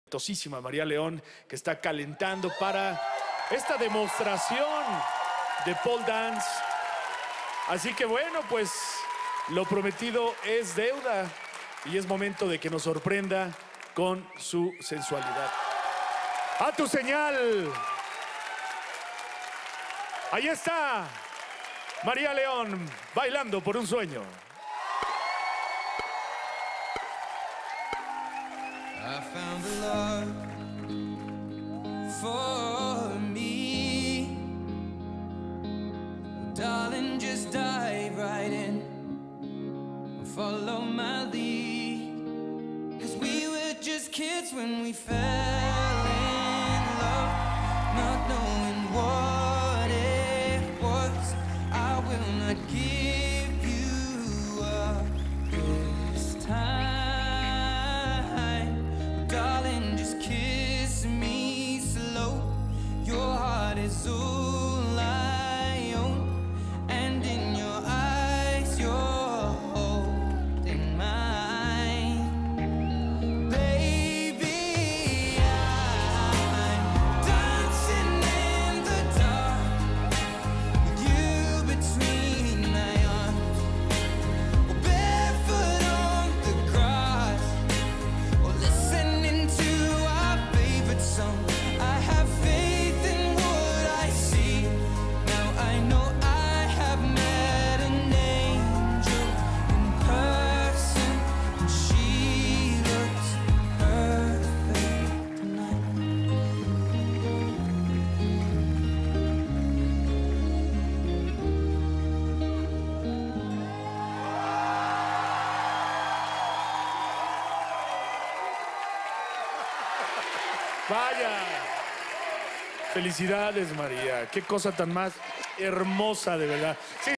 Talentosísima María León, que está calentando para esta demostración de pole dance. Así que bueno, pues lo prometido es deuda y es momento de que nos sorprenda con su sensualidad. ¡A tu señal! Ahí está María León bailando por un sueño. I found a love for me. Darling, just dive right in and follow my lead. 'Cause we were just kids when we fell in love, not knowing what it was. I will not give you up this time. Darling, just kiss me slow. Your heart is all I own, and in your eyes you're holding mine. Baby, I'm dancing in the dark with you between my arms, or barefoot on the grass, or listening to our favorite song. I have faith in what I see. Now I know I have met an angel in person, and she looks perfect tonight. Vaya. Felicidades, María. Qué cosa tan más hermosa, de verdad. Sí.